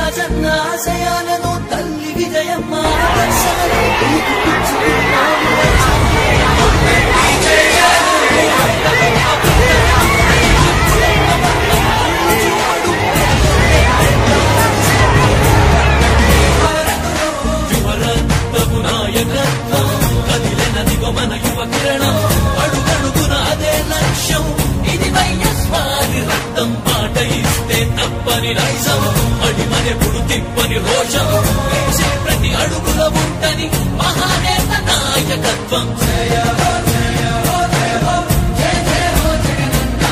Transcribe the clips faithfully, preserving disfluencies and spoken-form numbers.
రాజన్న ఆశయాలను తల్లి విజయమ్మ ఆదర్శాలు నాయకత్వం కదిలినదిగో మన యువ కిరణం అడుగడుగున అదే లక్ష్యం ఇది వైఎస్ఆర్ రక్తం మాట ఇస్తే తప్పని నైజం అడిమనెప్పుడు తిప్పని రోషం వేసే ప్రతి అడుగుల ఉంటని మహానేత నాయకత్వం జయ హో జయ హో జయ హో జయ జయ హో జగనన్న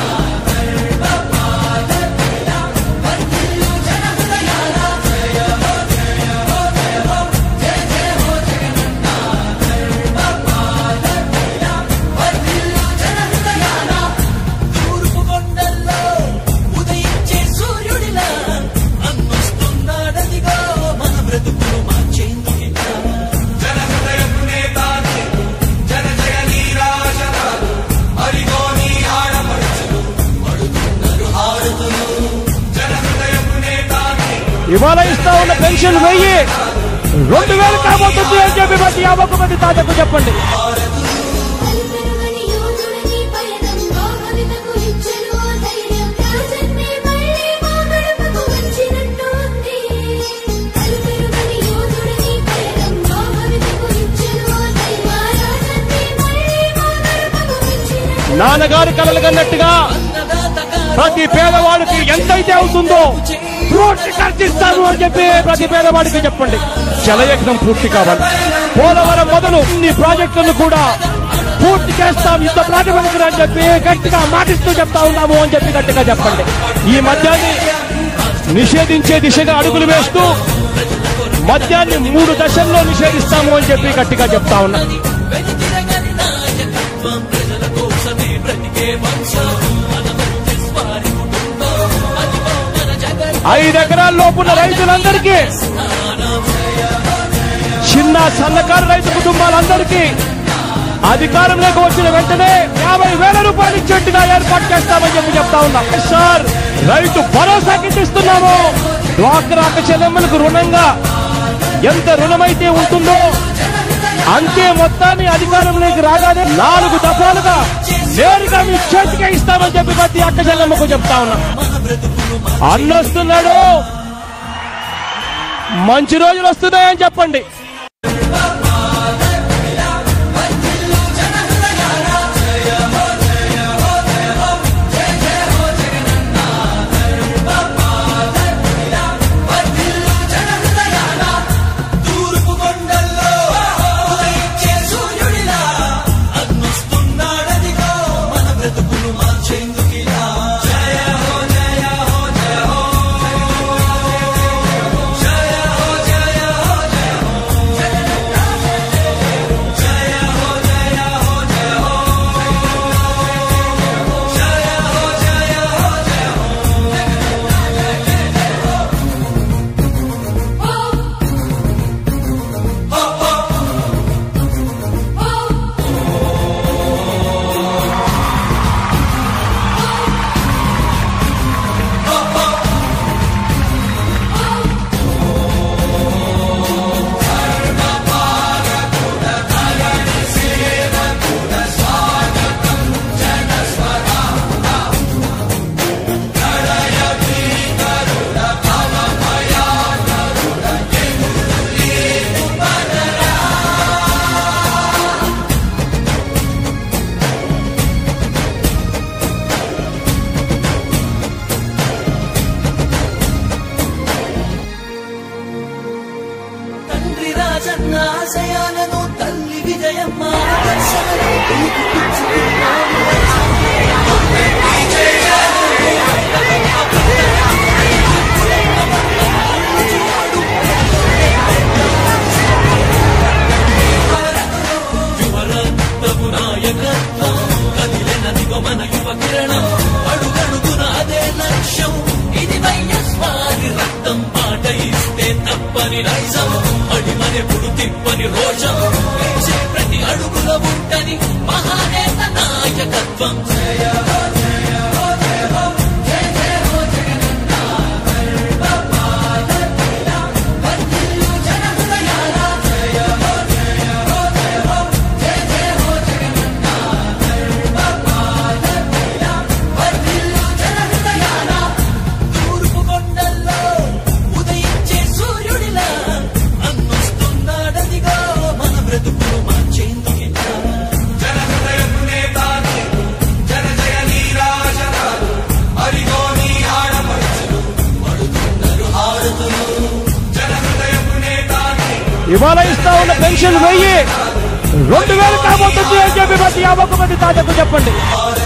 గర్భపాదతల వర్ధిల్లు జన హృదయాల జయ హో జయ హో జయ హో జయ జయ హో జగనన్న గర్భపాదతల వర్ధిల్లు జన హృదయాల తూర్పు కొండల్లో ఉదయించే సూర్యుడిలా అన్నొస్తున్నాడదిగో మన బ్రతుకులు మార్చేందుకిలా జన హృదయపు నేత జన జయ నీరాశరాలు అరిగో నీ ఆడపడుచులు పడుతున్నారు హారతులు జన హృదయపు నేత ఇవాళ ఇస్తా ఉన్న పెన్షన్ వెయ్యి రెండు వేలు కాబోతుంది అని చెప్పి ప్రతి యాభై మంది తాతకు చెప్పండి. నాన్నగారు కలలు కన్నట్టుగా ప్రతి పేదవాడికి ఎంతైతే అవుతుందో పూర్తి ఖర్చిస్తాను అని చెప్పి ప్రతి పేదవాడికి చెప్పండి. జలయజ్ఞం పూర్తి కావాలి. పోలవరం మొదలు ఈ ప్రాజెక్టులను కూడా పూర్తి చేస్తాం యుద్ధ ప్రాతిపదికన అని చెప్పి గట్టిగా మాటిస్తూ చెప్తా ఉన్నాము అని చెప్పి గట్టిగా చెప్పండి. ఈ మద్యాన్ని నిషేధించే దిశగా అడుగులు వేస్తూ మద్యాన్ని మూడు దశల్లో నిషేధిస్తాము అని చెప్పి గట్టిగా చెప్తా ఉన్నా. ఐదు ఎకరాల లోపున్న రైతులందరికీ, చిన్న సన్నకారు రైతు కుటుంబాలందరికీ అధికారంలోకి వచ్చిన వెంటనే యాభై వేల రూపాయలు ఇచ్చేట్టుగా ఏర్పాటు చేస్తామని చెప్పి చెప్తా ఉన్నాం. సార్ రైతు భరోసాకి ఇస్తున్నాము. డ్వాక్రా చెల్లెమ్మలకు రుణంగా ఎంత రుణమైతే ఉంటుందో అంతే మొత్తాన్ని అధికారంలోకి రాగానే నాలుగు దఫాలుగా నేరుగా మీ చేతికే ఇస్తామని చెప్పి ప్రతి అక్క చెల్లెమ్మకు చెప్తా ఉన్నా. అన్నొస్తున్నాడు, మంచి రోజులు వస్తున్నాయని చెప్పండి. రాజన్న ఆశయాలను తల్లి విజయమ్మ ఆదర్శాలు నాయకత్వం కదిలినదిగో మన యువ కిరణం అడుగడుగున అదే లక్ష్యం ఇది వైఎస్ఆర్ రక్తం మాట ఇస్తే తప్పని నైజం అడిమనెప్పుడు తిప్పని రోషం వేసే ప్రతి అడుగుల ఉంటని మహానేత నాయకత్వం జయ హో జయ హో జయ హో జయ జయ హో జగనన్న గర్భపాదతల ఇవాళ ఇస్తా ఉన్న పెన్షన్ వెయ్యి రెండు వేలు కాబోతుంది అని చెప్పి ప్రతి అవ్వకు ప్రతి తాతకు చెప్పండి.